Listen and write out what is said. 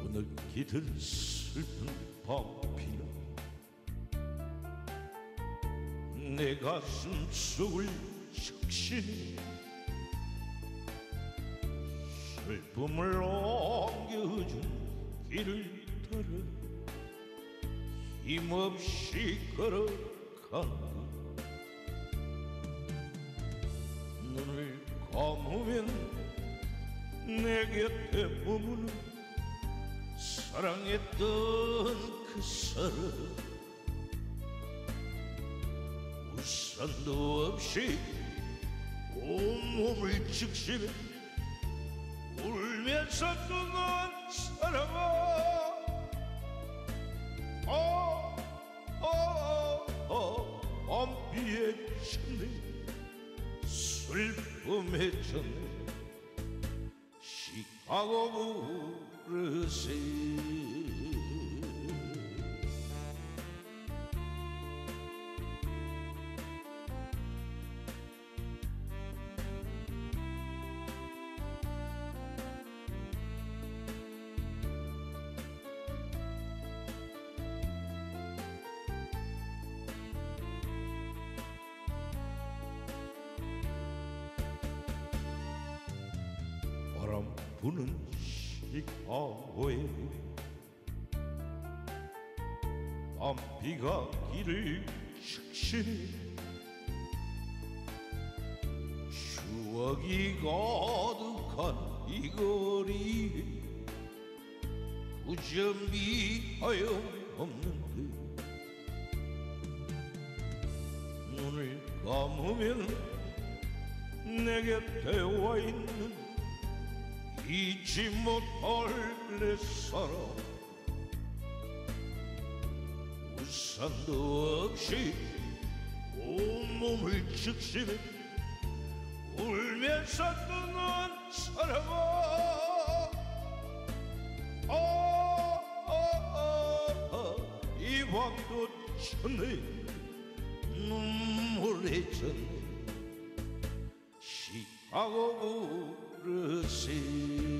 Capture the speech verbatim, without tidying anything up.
느끼던 슬픈 밤비나 내 가슴 속을 적시네. 슬픔을 옮겨준 길을 따라 힘없이 걸어간다. 눈을 감으면 내 곁에 머무는 사랑했던 그 사람. 우산도 없이 온몸을 적시며 울면서 떠난 사랑아. 어, 어, 어, 밤비에 쳤네. 슬픔에 쳤네. 시카고 부르세. 바람 부는 시카고에 밤비가 길을 적시네. 추억이 가득한 이 거리에 그저 미하여 없는데. 눈을 감으면 내 곁에 와 있는 잊지 못할 내 사랑. 우산도 없이 온몸을 적시며 울면서 떠난 사랑아. 아, 아, 아, 아, 이 밤도 쳤네. 눈물에 쳤네. 시카고 부르세.